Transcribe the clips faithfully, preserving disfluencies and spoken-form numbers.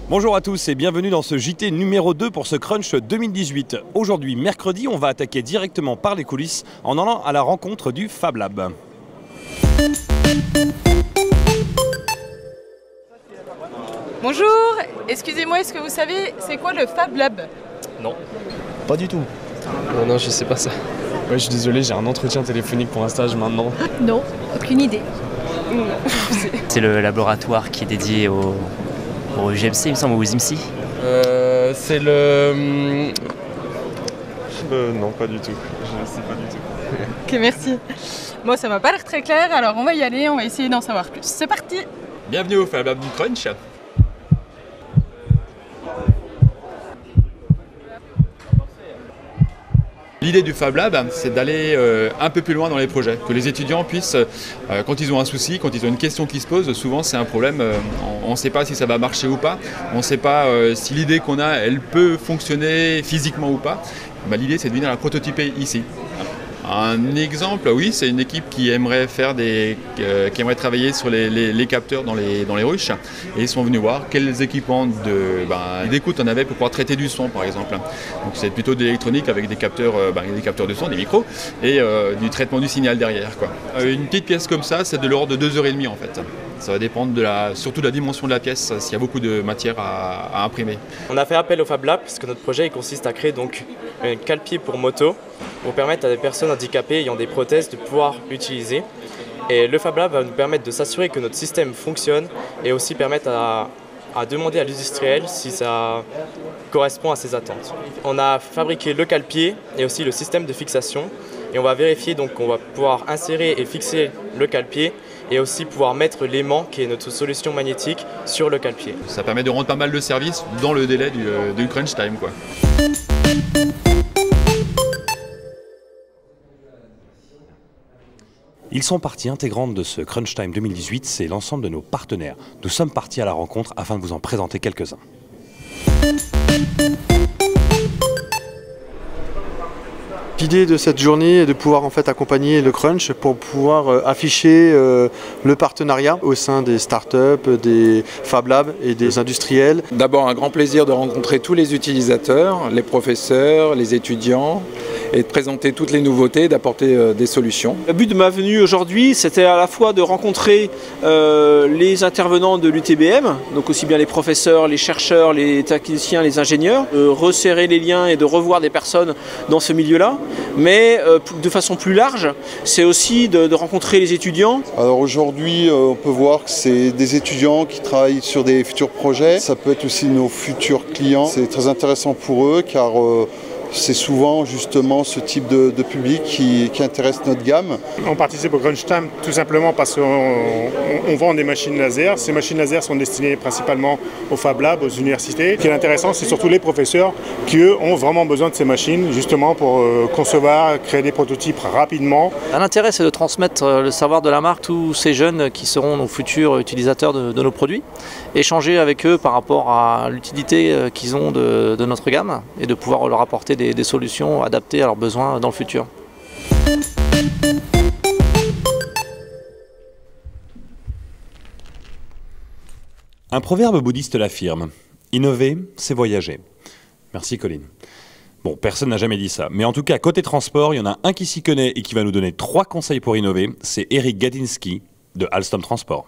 Bonjour à tous et bienvenue dans ce J T numéro deux pour ce Crunch deux mille dix-huit. Aujourd'hui, mercredi, on va attaquer directement par les coulisses en allant à la rencontre du Fab Lab. Bonjour, excusez-moi, est-ce que vous savez c'est quoi le Fab Lab? Non. Pas du tout. Non, non, je sais pas ça. Ouais, je suis désolé, j'ai un entretien téléphonique pour un stage maintenant. Non, aucune idée. C'est le laboratoire qui est dédié au, au G M C, il me semble, ou aux I M C. Euh, c'est le... Euh, non, pas du tout. Je ne sais pas du tout. Ok, merci. Moi, ça m'a pas l'air très clair, alors on va y aller, on va essayer d'en savoir plus. C'est parti! Bienvenue au Fab Lab du Crunch. L'idée du Fab Lab, c'est d'aller euh, un peu plus loin dans les projets, que les étudiants puissent, euh, quand ils ont un souci, quand ils ont une question qui se pose, souvent c'est un problème, euh, on ne sait pas si ça va marcher ou pas, on ne sait pas euh, si l'idée qu'on a, elle peut fonctionner physiquement ou pas. Bah, l'idée c'est de venir la prototyper ici. Un exemple, oui, c'est une équipe qui aimerait faire des, euh, qui aimerait travailler sur les, les, les capteurs dans les, dans les ruches, et ils sont venus voir quels équipements de, ben, d'écoute on avait pour pouvoir traiter du son, par exemple. Donc c'est plutôt de l'électronique avec des capteurs, euh, ben, des capteurs de son, des micros, et euh, du traitement du signal derrière, quoi. Euh, une petite pièce comme ça, c'est de l'ordre de deux heures trente en fait. Ça va dépendre de la, surtout de la dimension de la pièce, s'il y a beaucoup de matière à, à imprimer. On a fait appel au Fab Lab parce que notre projet il consiste à créer donc un cale-pied pour moto pour permettre à des personnes handicapées ayant des prothèses de pouvoir l'utiliser. Et le Fab Lab va nous permettre de s'assurer que notre système fonctionne et aussi permettre à, à demander à l'industriel si ça correspond à ses attentes. On a fabriqué le cale-pied et aussi le système de fixation et on va vérifier donc qu'on va pouvoir insérer et fixer le cale-pied et aussi pouvoir mettre l'aimant, qui est notre solution magnétique, sur le cale-pied. Ça permet de rendre pas mal de services dans le délai du, euh, du crunch time, quoi. Ils sont partie intégrante de ce Crunch Time deux mille dix-huit, c'est l'ensemble de nos partenaires. Nous sommes partis à la rencontre afin de vous en présenter quelques-uns. L'idée de cette journée est de pouvoir en fait accompagner le Crunch pour pouvoir euh, afficher euh, le partenariat au sein des startups, des Fab Labs et des industriels. D'abord un grand plaisir de rencontrer tous les utilisateurs, les professeurs, les étudiants et de présenter toutes les nouveautés, d'apporter euh, des solutions. Le but de ma venue aujourd'hui, c'était à la fois de rencontrer euh, les intervenants de l'U T B M, donc aussi bien les professeurs, les chercheurs, les techniciens, les ingénieurs, de resserrer les liens et de revoir des personnes dans ce milieu-là. Mais euh, de façon plus large, c'est aussi de, de rencontrer les étudiants. Alors aujourd'hui, euh, on peut voir que c'est des étudiants qui travaillent sur des futurs projets. Ça peut être aussi nos futurs clients. C'est très intéressant pour eux car euh, c'est souvent justement ce type de, de public qui, qui intéresse notre gamme. On participe au Crunch Time tout simplement parce qu'on on, on vend des machines laser. Ces machines laser sont destinées principalement aux Fab Labs, aux universités. Ce qui est intéressant, c'est surtout les professeurs qui, eux, ont vraiment besoin de ces machines justement pour euh, concevoir, créer des prototypes rapidement. L'intérêt, c'est de transmettre le savoir de la marque, tous ces jeunes qui seront nos futurs utilisateurs de, de nos produits, échanger avec eux par rapport à l'utilité qu'ils ont de, de notre gamme et de pouvoir leur apporter Des, des solutions adaptées à leurs besoins dans le futur. Un proverbe bouddhiste l'affirme, innover, c'est voyager. Merci Colline. Bon, personne n'a jamais dit ça, mais en tout cas, côté transport, il y en a un qui s'y connaît et qui va nous donner trois conseils pour innover, c'est Eric Gadinsky de Alstom Transport.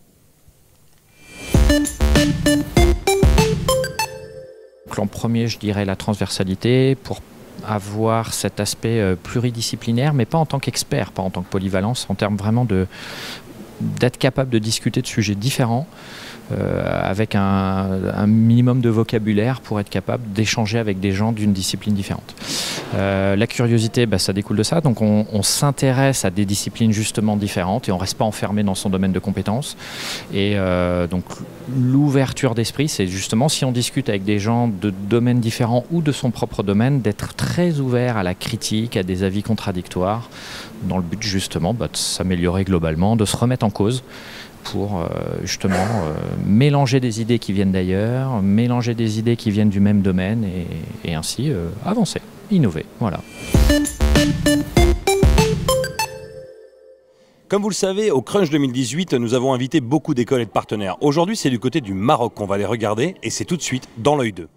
En premier, je dirais la transversalité pour avoir cet aspect pluridisciplinaire, mais pas en tant qu'expert, pas en tant que polyvalence, en termes vraiment de d'être capable de discuter de sujets différents euh, avec un, un minimum de vocabulaire pour être capable d'échanger avec des gens d'une discipline différente. Euh, la curiosité, bah, ça découle de ça, donc on, on s'intéresse à des disciplines justement différentes et on ne reste pas enfermé dans son domaine de compétences. Et euh, donc l'ouverture d'esprit, c'est justement si on discute avec des gens de domaines différents ou de son propre domaine, d'être très ouvert à la critique, à des avis contradictoires, dans le but justement bah, de s'améliorer globalement, de se remettre en cause pour euh, justement euh, mélanger des idées qui viennent d'ailleurs, mélanger des idées qui viennent du même domaine et, et ainsi euh, avancer, innover, voilà. Comme vous le savez, au Crunch deux mille dix-huit, nous avons invité beaucoup d'écoles et de partenaires. Aujourd'hui, c'est du côté du Maroc qu'on va les regarder et c'est tout de suite dans l'œil deux.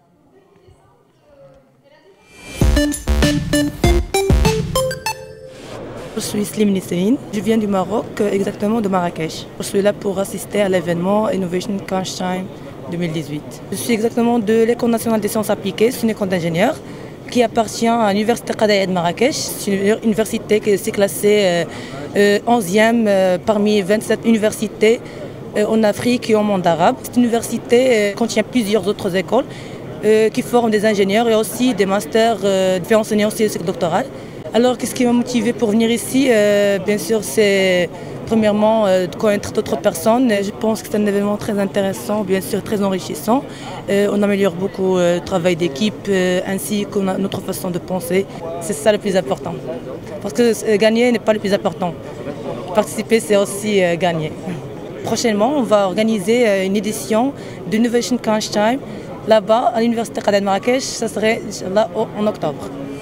Je suis Slim Nisseine, je viens du Maroc, exactement de Marrakech. Je suis là pour assister à l'événement Innovation Crunch Time deux mille dix-huit. Je suis exactement de l'École nationale des sciences appliquées, c'est une école d'ingénieurs qui appartient à l'Université Qadaya de Marrakech. C'est une université qui est classée euh, onzième euh, parmi vingt-sept universités euh, en Afrique et au monde arabe. Cette université euh, contient plusieurs autres écoles euh, qui forment des ingénieurs et aussi des masters, euh, fait enseigner aussi le cycle doctoral. Alors, qu'est-ce qui m'a motivé pour venir ici? euh, Bien sûr, c'est premièrement euh, de connaître d'autres personnes. Je pense que c'est un événement très intéressant, bien sûr très enrichissant. Euh, on améliore beaucoup euh, le travail d'équipe euh, ainsi que notre façon de penser. C'est ça le plus important. Parce que euh, gagner n'est pas le plus important. Participer, c'est aussi euh, gagner. Prochainement, on va organiser euh, une édition d'Innovation Crunch Time là-bas à l'Université Qadaya de Marrakech. Ça serait là en octobre.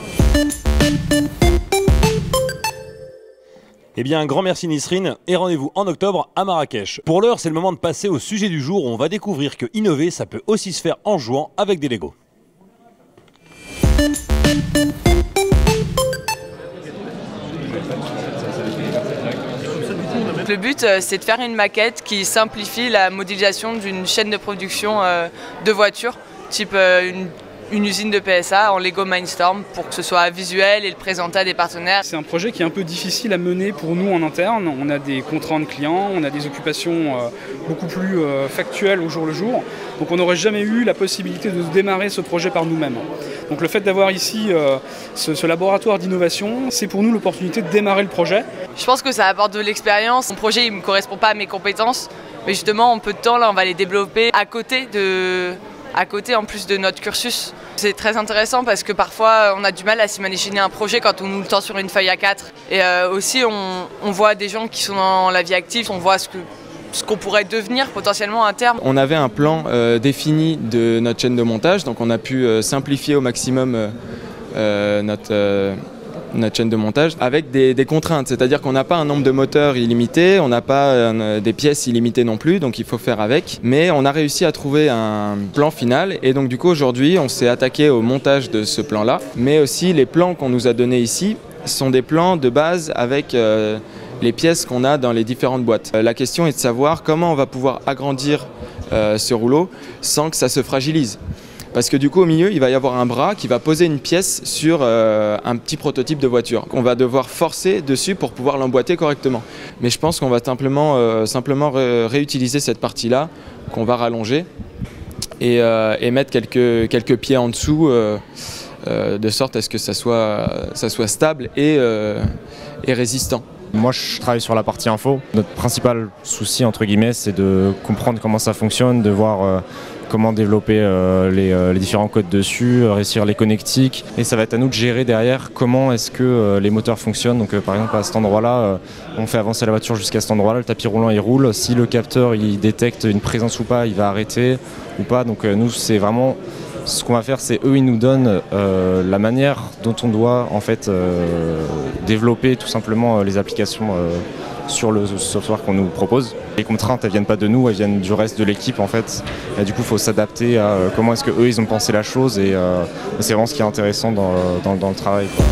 Eh bien, un grand merci Nisrine et rendez-vous en octobre à Marrakech. Pour l'heure, c'est le moment de passer au sujet du jour où on va découvrir que innover, ça peut aussi se faire en jouant avec des Lego. Le but, c'est de faire une maquette qui simplifie la modélisation d'une chaîne de production de voitures, type une une usine de P S A en Lego Mindstorm pour que ce soit visuel et le présenter à des partenaires. C'est un projet qui est un peu difficile à mener pour nous en interne. On a des contraintes clients, on a des occupations euh, beaucoup plus euh, factuelles au jour le jour. Donc on n'aurait jamais eu la possibilité de démarrer ce projet par nous-mêmes. Donc le fait d'avoir ici euh, ce, ce laboratoire d'innovation, c'est pour nous l'opportunité de démarrer le projet. Je pense que ça apporte de l'expérience. Mon projet ne me correspond pas à mes compétences, mais justement en peu de temps là on va les développer à côté de... à côté en plus de notre cursus. C'est très intéressant parce que parfois on a du mal à s'imaginer un projet quand on nous le tend sur une feuille A quatre. Et euh, aussi on, on voit des gens qui sont dans la vie active, on voit ce que ce qu'on pourrait devenir potentiellement à terme. On avait un plan euh, défini de notre chaîne de montage, donc on a pu euh, simplifier au maximum euh, euh, notre, euh, notre chaîne de montage avec des, des contraintes, c'est-à-dire qu'on n'a pas un nombre de moteurs illimité, on n'a pas euh, des pièces illimitées non plus, donc il faut faire avec. Mais on a réussi à trouver un plan final et donc du coup aujourd'hui on s'est attaqué au montage de ce plan-là, mais aussi les plans qu'on nous a donnés ici sont des plans de base avec euh, les pièces qu'on a dans les différentes boîtes. Euh, la question est de savoir comment on va pouvoir agrandir euh, ce rouleau sans que ça se fragilise. Parce que du coup au milieu il va y avoir un bras qui va poser une pièce sur euh, un petit prototype de voiture. On va devoir forcer dessus pour pouvoir l'emboîter correctement. Mais je pense qu'on va simplement, euh, simplement ré réutiliser cette partie-là qu'on va rallonger et, euh, et mettre quelques, quelques pieds en dessous euh, euh, de sorte à ce que ça soit, ça soit stable et, euh, et résistant. Moi je travaille sur la partie info. Notre principal souci entre guillemets c'est de comprendre comment ça fonctionne, de voir euh, comment développer euh, les, euh, les différents codes dessus, euh, réussir les connectiques. Et ça va être à nous de gérer derrière comment est-ce que euh, les moteurs fonctionnent. Donc euh, par exemple à cet endroit-là, euh, on fait avancer la voiture jusqu'à cet endroit-là, le tapis roulant il roule. Si le capteur il détecte une présence ou pas, il va arrêter ou pas. Donc euh, nous c'est vraiment... Ce qu'on va faire, c'est eux, ils nous donnent euh, la manière dont on doit en fait euh, développer tout simplement euh, les applications euh, sur le software qu'on nous propose. Les contraintes, elles viennent pas de nous, elles viennent du reste de l'équipe en fait. Et du coup, il faut s'adapter à euh, comment est-ce que eux, ils ont pensé la chose et euh, c'est vraiment ce qui est intéressant dans, dans, dans le travail, quoi.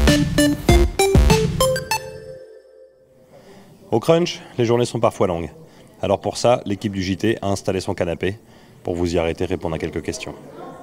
Au Crunch, les journées sont parfois longues. Alors pour ça, l'équipe du J T a installé son canapé pour vous y arrêter et répondre à quelques questions.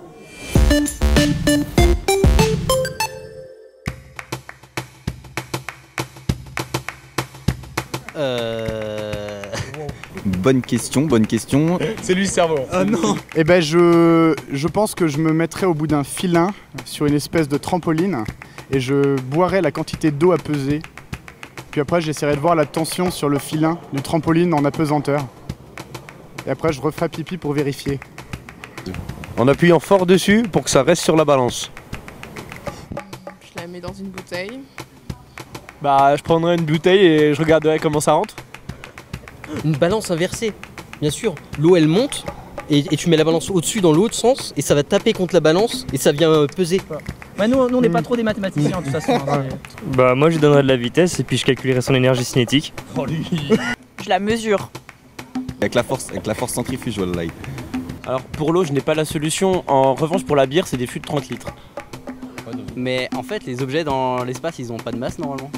Euh... Bonne question, bonne question. C'est lui le cerveau. Ah non. Eh ben je, je pense que je me mettrais au bout d'un filin sur une espèce de trampoline et je boirais la quantité d'eau à peser. Puis après j'essaierai de voir la tension sur le filin du trampoline en apesanteur. Et après je referai pipi pour vérifier. En appuyant fort dessus pour que ça reste sur la balance. Je la mets dans une bouteille. Bah je prendrais une bouteille et je regarderai comment ça rentre. Une balance inversée, bien sûr. L'eau elle monte et, et tu mets la balance au-dessus dans l'autre sens et ça va taper contre la balance et ça vient peser. Bah nous, nous on n'est pas trop des mathématiciens de toute façon. Hein, bah moi je lui donnerais de la vitesse et puis je calculerais son énergie cinétique. oh, lui. Je la mesure. Avec la force, avec la force centrifuge, voilà. Alors pour l'eau je n'ai pas la solution, en revanche pour la bière c'est des fûts de trente litres. Mais en fait les objets dans l'espace ils n'ont pas de masse normalement.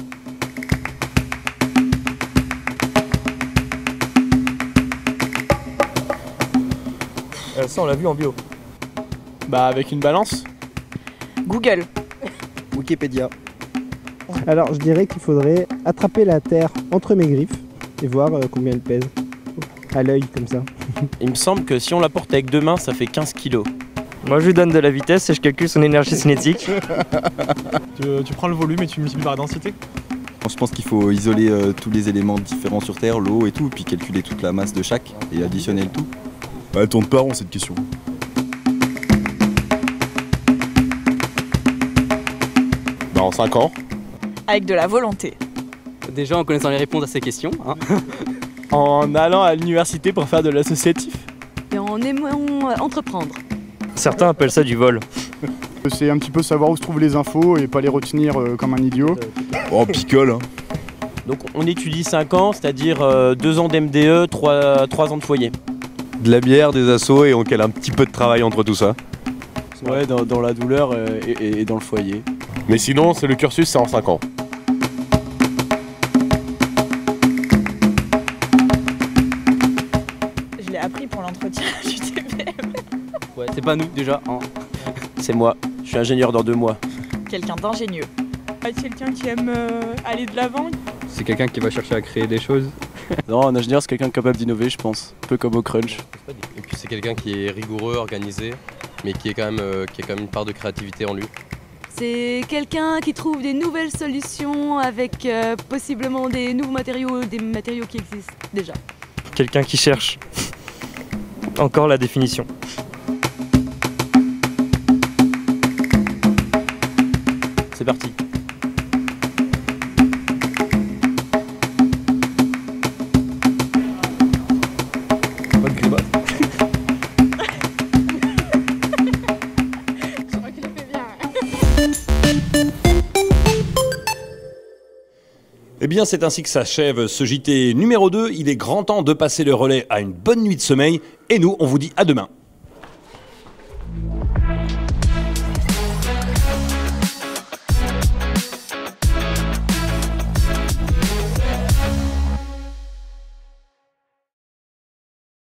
Euh, ça on l'a vu en bio. Bah avec une balance. Google. Wikipédia. Alors je dirais qu'il faudrait attraper la Terre entre mes griffes et voir euh, combien elle pèse. À l'œil comme ça. Il me semble que si on la porte avec deux mains ça fait quinze kilos. Moi je lui donne de la vitesse et je calcule son énergie cinétique. tu, tu prends le volume et tu multiplies par la densité. Je pense qu'il faut isoler euh, tous les éléments différents sur Terre, l'eau et tout, puis calculer toute la masse de chaque et additionner le tout. Bah, elle tourne pas rond cette question. Bah en cinq ans. Avec de la volonté. Déjà en connaissant les réponses à ces questions. Hein. En allant à l'université pour faire de l'associatif. Et en aimant euh, entreprendre. Certains appellent ça du vol. C'est un petit peu savoir où se trouvent les infos et pas les retenir euh, comme un idiot. Oh, picole hein. Donc on étudie cinq ans, c'est-à-dire euh, deux ans d'M D E, trois ans de foyer. De la bière, des assos et on cale un petit peu de travail entre tout ça. Ouais, dans, dans la douleur euh, et, et dans le foyer. Mais sinon, c'est le cursus, c'est en cinq ans. Je l'ai appris pour l'entretien du T B M. Ouais, c'est pas nous déjà. Hein. C'est moi, je suis ingénieur dans deux mois. Quelqu'un d'ingénieux. Quelqu'un qui aime euh, aller de l'avant. C'est quelqu'un qui va chercher à créer des choses. Non, un ingénieur c'est quelqu'un capable d'innover je pense, un peu comme au crunch. Et puis c'est quelqu'un qui est rigoureux, organisé, mais qui, est quand même, euh, qui a quand même une part de créativité en lui. C'est quelqu'un qui trouve des nouvelles solutions avec euh, possiblement des nouveaux matériaux, des matériaux qui existent déjà. Quelqu'un qui cherche. Encore la définition. C'est parti. Bonne grimace. Je crois qu'il le fait bien. Eh bien, c'est ainsi que s'achève ce J T numéro deux. Il est grand temps de passer le relais à une bonne nuit de sommeil. Et nous, on vous dit à demain.